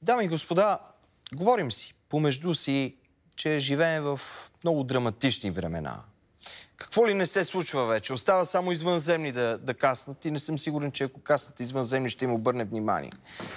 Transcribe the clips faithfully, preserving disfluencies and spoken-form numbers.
Дами и господа, говорим си помежду си, че живеем в много драматични времена. Какво ли не се случва вече? Остава само извънземни да, да каснат и не съм сигурен, че ако каснат извънземни, ще им обърне внимание.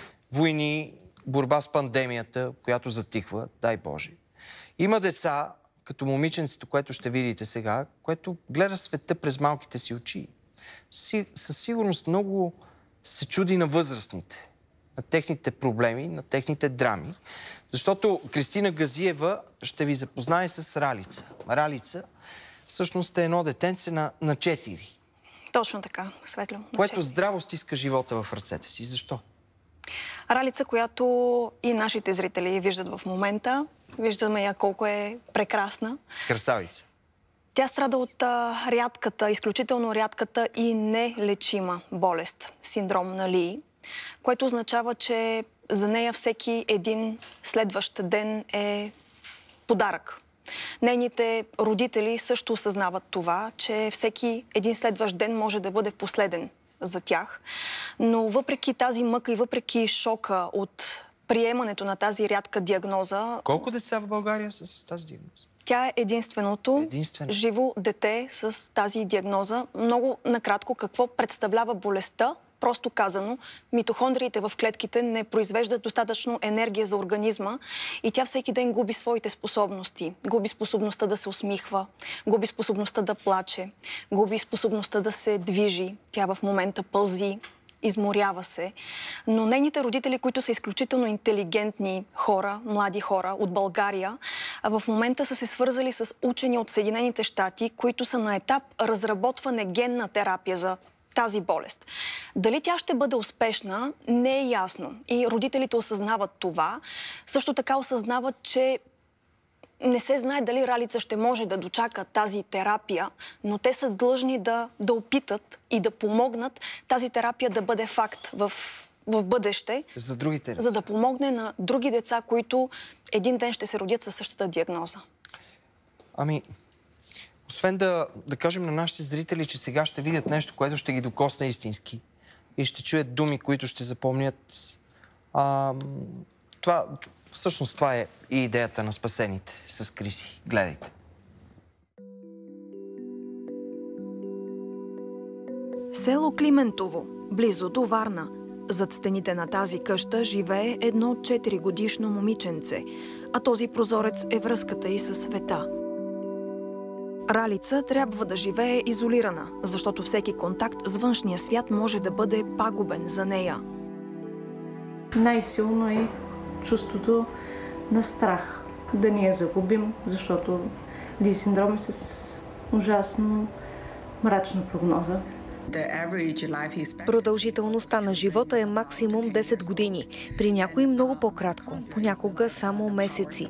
Войни, борба с пандемията, която затихва, дай Боже. Има деца, като момиченцето, което ще видите сега, което гледа света през малките си очи. Си, със сигурност много се чуди на възрастните, на техните проблеми, на техните драми. Защото Кристина Газиева ще ви запознае с Ралица. Ралица всъщност е едно детенце на, на четири. Точно така, Светло. Което здраво стиска живота в ръцете си. Защо? Ралица, която и нашите зрители виждат в момента. Виждаме я колко е прекрасна. Красавица. Тя страда от а, рядката, изключително рядката и нелечима болест. Синдром на Лии, което означава, че за нея всеки един следващ ден е подарък. Нейните родители също осъзнават това, че всеки един следващ ден може да бъде последен за тях. Но въпреки тази мъка и въпреки шока от приемането на тази рядка диагноза... Колко деца в България са с тази диагноза? Тя е единственото Единствено. живо дете с тази диагноза. Много накратко какво представлява болестта. Просто казано, митохондриите в клетките не произвеждат достатъчно енергия за организма и тя всеки ден губи своите способности. Губи способността да се усмихва, губи способността да плаче, губи способността да се движи. Тя в момента пълзи, изморява се. Но нейните родители, които са изключително интелигентни хора, млади хора от България, в момента са се свързали с учени от Съединените щати, които са на етап разработване генна терапия за тази болест. Дали тя ще бъде успешна, не е ясно. И родителите осъзнават това. Също така осъзнават, че не се знае дали Ралица ще може да дочака тази терапия, но те са длъжни да, да опитат и да помогнат тази терапия да бъде факт в, в бъдеще. За другите деца. За да помогне на други деца, които един ден ще се родят със същата диагноза. Ами... Освен да, да кажем на нашите зрители, че сега ще видят нещо, което ще ги докосне истински и ще чуят думи, които ще запомнят. А, това, всъщност това е и идеята на спасените с Криси. Гледайте. Село Климентово, близо до Варна. Зад стените на тази къща живее едно четиригодишно момиченце, а този прозорец е връзката й със света. Ралица трябва да живее изолирана, защото всеки контакт с външния свят може да бъде пагубен за нея. Най-силно е чувството на страх, да ни я загубим, защото Лии синдром е с ужасно мрачна прогноза. Продължителността на живота е максимум десет години. При някои много по-кратко, понякога само месеци.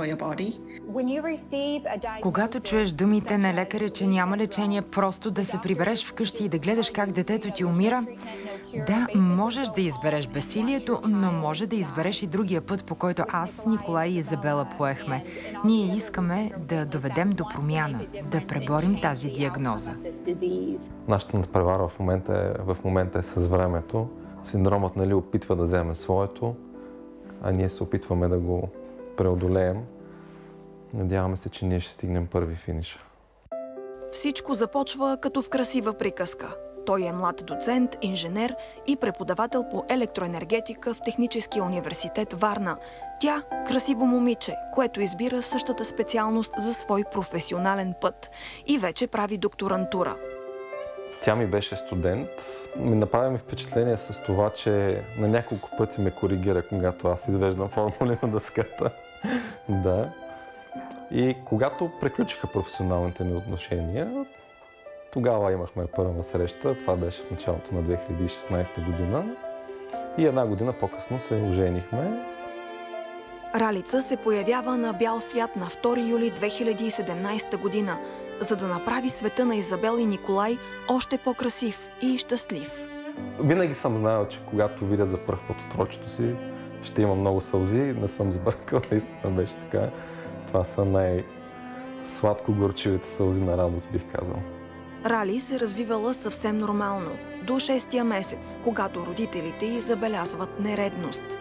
Когато чуеш думите на лекаря, че няма лечение, просто да се прибереш вкъщи и да гледаш как детето ти умира, да, можеш да избереш безсилието, но може да избереш и другия път, по който аз, Николай и Изабела поехме. Ние искаме да доведем до промяна, да преборим тази диагноза. Нашата надпревара в момента е, в момента е с времето. Синдромът, нали, опитва да вземе своето, а ние се опитваме да го преодолеем. Надяваме се, че ние ще стигнем първи финиша. Всичко започва като в красива приказка. Той е млад доцент, инженер и преподавател по електроенергетика в Техническия университет Варна. Тя – красиво момиче, което избира същата специалност за свой професионален път и вече прави докторантура. Тя ми беше студент. Ми направи ми впечатление с това, че на няколко пъти ме коригира, когато аз извеждам формули на дъската. Да. И когато приключиха професионалните ни отношения, тогава имахме първа среща. Това беше в началото на две хиляди и шестнадесета година. И една година по-късно се оженихме. Ралица се появява на бял свят на втори юли две хиляди и седемнадесета година, за да направи света на Изабел и Николай още по-красив и щастлив. Винаги съм знаел, че когато видя за пръв път отрочето си, ще има много сълзи. Не съм сбъркал, наистина беше така. Това са най-сладко-горчивите сълзи на радост, бих казал. Рали се развивала съвсем нормално, до шестия месец, когато родителите й забелязват нередност.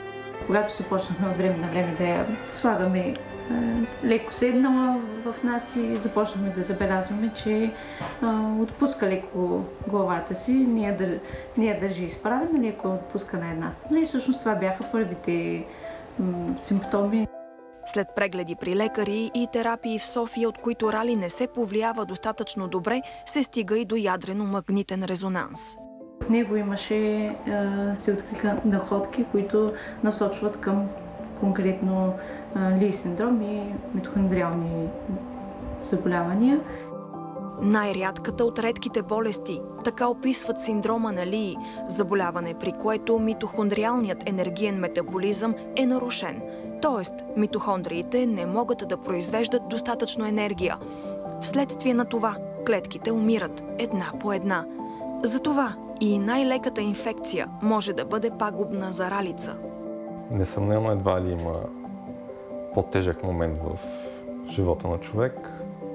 когато започнахме от време на време да я слагаме е, леко седнала в нас и започнахме да забелязваме, че е, отпуска леко главата си, ние, да, ние държи изправена, леко отпуска на една страна и всъщност това бяха първите м, симптоми. След прегледи при лекари и терапии в София, от които Рали не се повлиява достатъчно добре, се стига и до ядрено-магнитен резонанс. В него имаше, се откриха находки, които насочват към конкретно Ли синдром и митохондриални заболявания. Най-рядката от редките болести, така описват синдрома на Ли, заболяване, при което митохондриалният енергиен метаболизъм е нарушен. Тоест, митохондриите не могат да произвеждат достатъчно енергия. Вследствие на това, клетките умират една по една. Затова и най-леката инфекция може да бъде пагубна за Ралица. Несъмнено едва ли има по-тежък момент в живота на човек.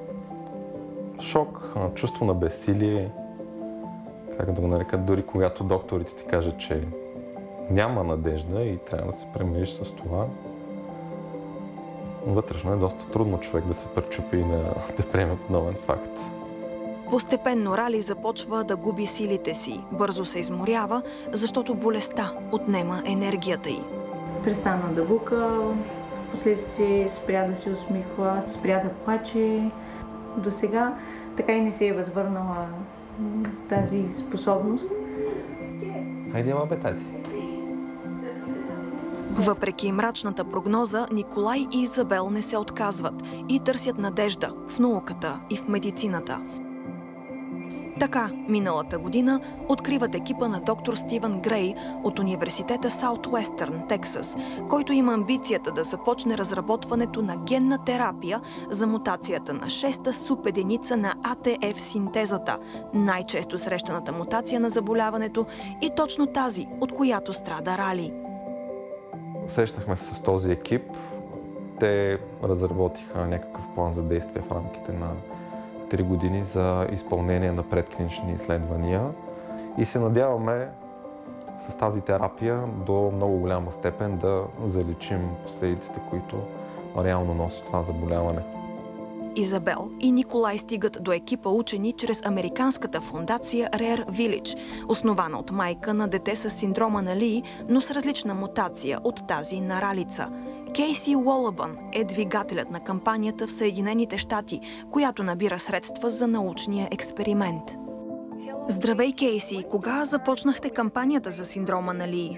Шок, чувство на безсилие, как да го нарека, дори когато докторите ти кажат, че няма надежда и трябва да се премириш с това. Вътрешно е доста трудно човек да се пречупи и да, да приеме подобен факт. Постепенно Рали започва да губи силите си. Бързо се изморява, защото болестта отнема енергията й. Престана да бука, впоследствие спря да се усмихва, спря да плаче. До сега така и не се е възвърнала тази способност. Хайде, ама бе, тати. Въпреки мрачната прогноза, Николай и Изабел не се отказват и търсят надежда в науката и в медицината. Така, миналата година откриват екипа на доктор Стивън Грей от университета Саутуестърн, Тексас, който има амбицията да започне разработването на генна терапия за мутацията на шеста субединица на А Т Ф синтезата, най-често срещаната мутация на заболяването и точно тази, от която страда Рали. Срещнахме се с този екип. Те разработиха някакъв план за действие в рамките на три години за изпълнение на предклинични изследвания и се надяваме с тази терапия до много голяма степен да заличим последиците, които реално носи това заболяване. Изабел и Николай стигат до екипа учени чрез американската фондация Rare Village, основана от майка на дете с синдрома на Ли, но с различна мутация от тази на Ралица. Кейси Уолъбън е двигателят на кампанията в Съединените щати, която набира средства за научния експеримент. Здравей, Кейси! Кога започнахте кампанията за синдрома на Ли?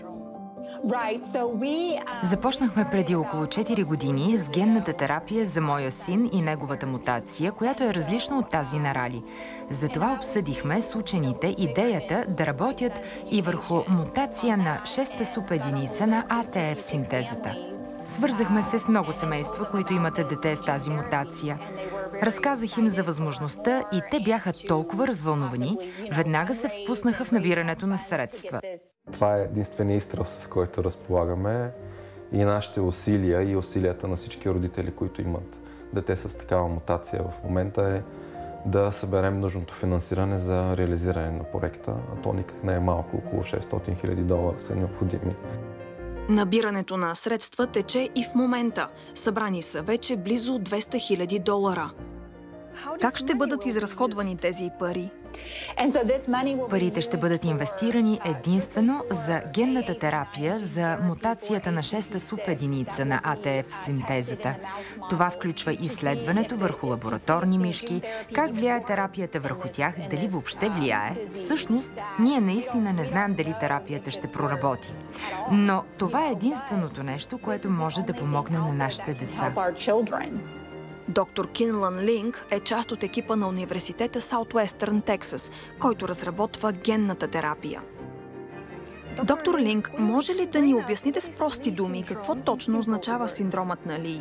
Започнахме преди около четири години с генната терапия за моя син и неговата мутация, която е различна от тази на Рали. Затова обсъдихме с учените идеята да работят и върху мутация на шеста субединица на А Т Ф синтезата. Свързахме се с много семейства, които имат дете с тази мутация. Разказах им за възможността и те бяха толкова развълнувани, веднага се впуснаха в набирането на средства. Това е единственият изстрел, с който разполагаме и нашите усилия и усилията на всички родители, които имат дете с такава мутация в момента е да съберем нужното финансиране за реализиране на проекта, а то никак не е малко, около шестстотин хиляди долара са необходими. Набирането на средства тече и в момента. Събрани са вече близо двеста хиляди долара. Как ще бъдат изразходвани тези пари? Парите ще бъдат инвестирани единствено за генната терапия за мутацията на шеста субединица на А Т Ф синтезата. Това включва изследването върху лабораторни мишки, как влияе терапията върху тях, дали въобще влияе. Всъщност, ние наистина не знаем дали терапията ще проработи. Но това е единственото нещо, което може да помогне на нашите деца. Доктор Кинлан Линк е част от екипа на университета Саутуестърн, Тексас, който разработва генната терапия. Доктор Линк, може ли да ни обясните с прости думи какво точно означава синдромът на Ли?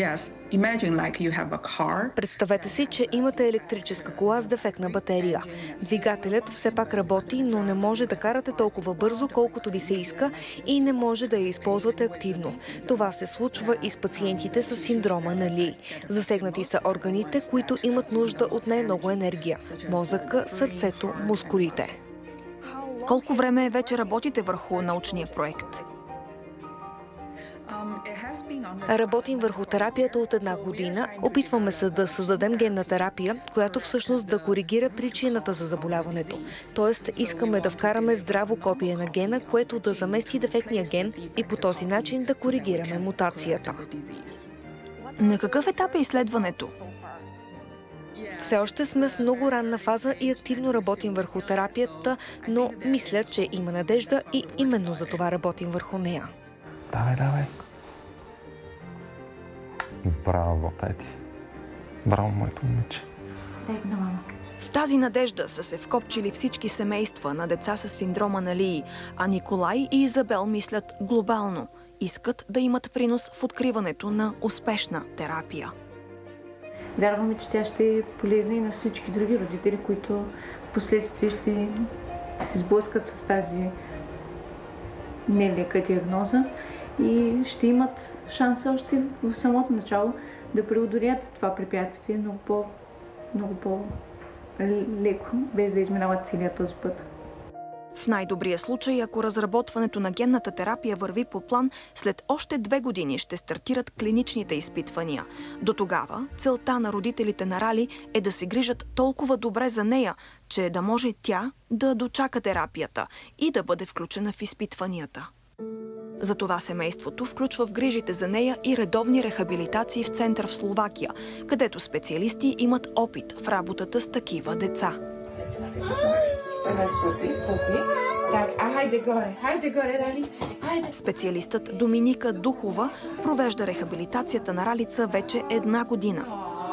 Представете си, че имате електрическа кола с дефектна батерия. Двигателят все пак работи, но не може да карате толкова бързо, колкото ви се иска и не може да я използвате активно. Това се случва и с пациентите с синдрома на Ли. Засегнати са органите, които имат нужда от най-много енергия – мозъка, сърцето, мускулите. Колко време вече работите върху научния проект? Работим върху терапията от една година. Опитваме се да създадем генна терапия, която всъщност да коригира причината за заболяването. Тоест, искаме да вкараме здраво копие на гена, което да замести дефектния ген и по този начин да коригираме мутацията. На какъв етап е изследването? Все още сме в много ранна фаза и активно работим върху терапията, но мисля, че има надежда и именно за това работим върху нея. Давай, давай. Браво, Тети. Браво, моето момиче. Дай го на мама. В тази надежда са се вкопчили всички семейства на деца с синдрома на Лии, а Николай и Изабел мислят глобално. Искат да имат принос в откриването на успешна терапия. Вярваме, че тя ще е полезна и на всички други родители, които в последствие ще се сблъскат с тази нелека диагноза и ще имат шанса още в самото начало да преодолят това препятствие много по, много по-леко, без да изминават целият този път. В най-добрия случай, ако разработването на генната терапия върви по план, след още две години ще стартират клиничните изпитвания. До тогава целта на родителите на Рали е да се грижат толкова добре за нея, че да може тя да дочака терапията и да бъде включена в изпитванията. Затова семейството включва в грижите за нея и редовни рехабилитации в център в Словакия, където специалисти имат опит в работата с такива деца. Стопи, стопи. Так, а хайде горе, хайде горе, Рали. Хайде. Специалистът Доминика Духова провежда рехабилитацията на Ралица вече една година.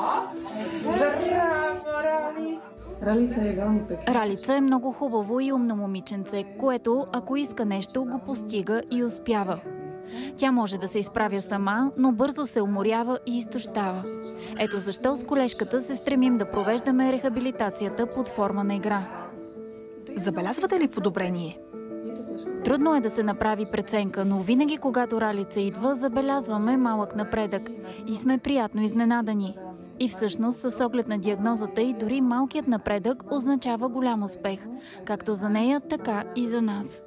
Браво, Рали! Ралица е veľmi пекна. Ралица е много хубаво и умно момиченце, което, ако иска нещо, го постига и успява. Тя може да се изправя сама, но бързо се уморява и изтощава. Ето защо с колежката се стремим да провеждаме рехабилитацията под форма на игра. Забелязвате ли подобрение? Трудно е да се направи преценка, но винаги, когато Ралица идва, забелязваме малък напредък и сме приятно изненадани. И всъщност, с оглед на диагнозата й, дори малкият напредък означава голям успех, както за нея, така и за нас.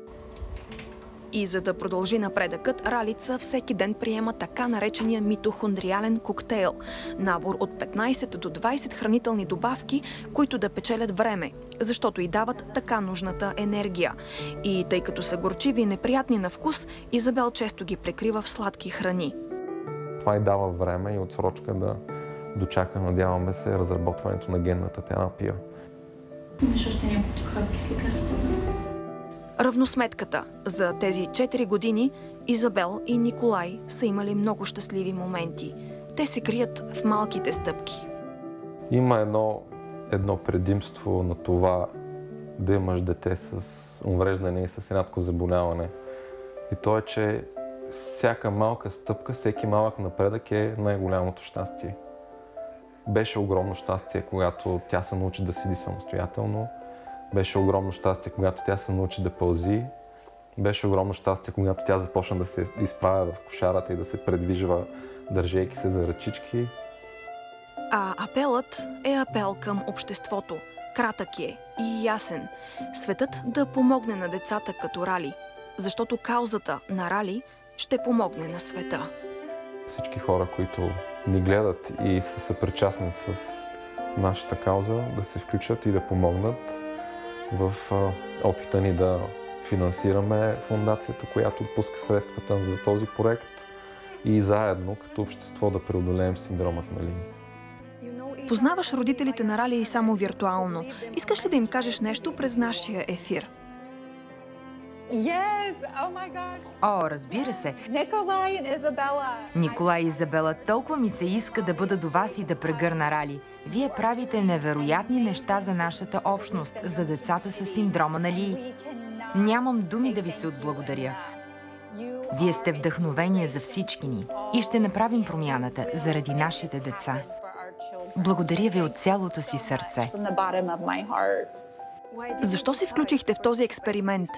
И за да продължи напредъкът, Ралица всеки ден приема така наречения митохондриален коктейл. Набор от петнайсет до двайсет хранителни добавки, които да печелят време, защото й дават така нужната енергия. И тъй като са горчиви и неприятни на вкус, Изабел често ги прекрива в сладки храни. Това й дава време и отсрочка да дочака, надяваме се, разработването на генната терапия. Имаш още няколко хапки с лекарствата. Равносметката. За тези четири години Изабел и Николай са имали много щастливи моменти. Те се крият в малките стъпки. Има едно, едно предимство на това да имаш дете с увреждане и с рядко заболяване. И то е, че всяка малка стъпка, всеки малък напредък е най-голямото щастие. Беше огромно щастие, когато тя се научи да седи самостоятелно. Беше огромно щастие, когато тя се научи да пълзи. Беше огромно щастие, когато тя започна да се изправя в кошарата и да се предвижва, държейки се за ръчички. А апелът е апел към обществото. Кратък е и ясен. Светът да помогне на децата като Рали, защото каузата на Рали ще помогне на света. Всички хора, които ни гледат и са съпричастни с нашата кауза, да се включат и да помогнат в опита ни да финансираме фондацията, която отпуска средствата за този проект и заедно като общество да преодолеем синдромът на Лии. Познаваш родителите на Рали и само виртуално. Искаш ли да им кажеш нещо през нашия ефир? Yes! Oh my gosh! О, разбира се. Николай и Изабела! Николай и Изабела, толкова ми се иска да бъда до вас и да прегърна Рали. Вие правите невероятни неща за нашата общност, за децата с синдрома на Лии. Нямам думи да ви се отблагодаря. Вие сте вдъхновение за всички ни и ще направим промяната заради нашите деца. Благодаря ви от цялото си сърце. Защо се включихте в този експеримент?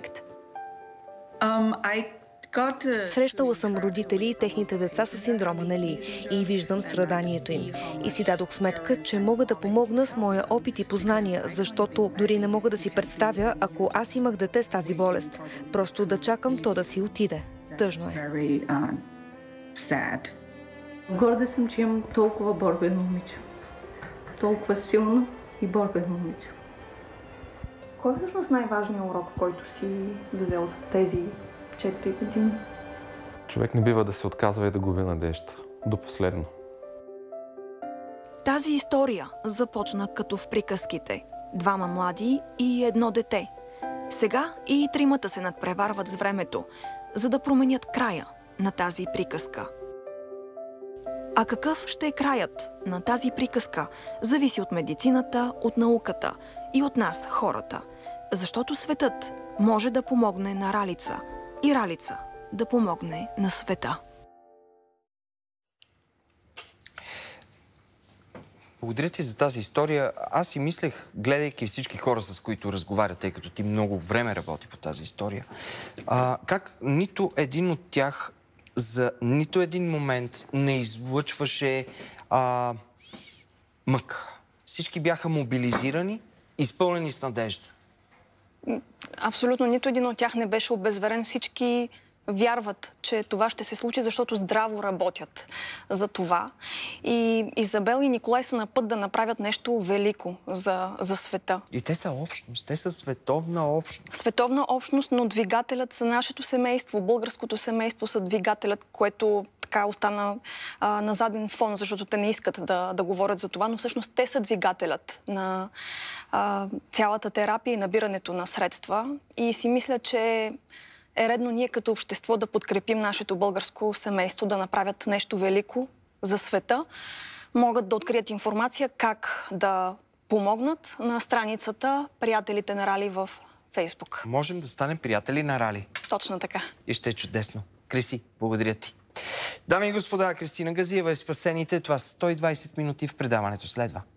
Срещала съм родители и техните деца с синдрома на Лии и виждам страданието им. И си дадох сметка, че мога да помогна с моя опит и познания, защото дори не мога да си представя, ако аз имах дете с тази болест. Просто да чакам то да си отиде. Тъжно е. sad. Горда съм, че имам толкова борбено момиче. Толкова силно и борбено момиче. Кой е всъщност най-важният урок, който си взел от тези четири години? Човек не бива да се отказва и да губи надежда. До последно. Тази история започна като в приказките. Двама млади и едно дете. Сега и тримата се надпреварват с времето, за да променят края на тази приказка. А какъв ще е краят на тази приказка, зависи от медицината, от науката и от нас, хората. Защото светът може да помогне на Ралица и Ралица да помогне на света. Благодаря ти за тази история. Аз си мислех, гледайки всички хора, с които разговаря, тъй като ти много време работи по тази история, а, как нито един от тях за нито един момент не излъчваше а, мък. Всички бяха мобилизирани, изпълнени с надежда. Абсолютно нито един от тях не беше обезверен. Всички вярват, че това ще се случи, защото здраво работят за това. И Изабел и Николай са на път да направят нещо велико за, за света. И те са общност, те са световна общност. Световна общност, но двигателят са нашето семейство, българското семейство са двигателят, което така остана а, на заден фон, защото те не искат да, да говорят за това, но всъщност те са двигателят на а, цялата терапия и набирането на средства. И си мисля, че е редно ние като общество да подкрепим нашето българско семейство, да направят нещо велико за света. Могат да открият информация как да помогнат на страницата Приятелите на Рали в Фейсбук. Можем да станем приятели на Рали. Точно така. И ще е чудесно. Криси, благодаря ти. Дами и господа, Кристина Газиева е спасените. Това са сто и двайсет минути, в предаването следва.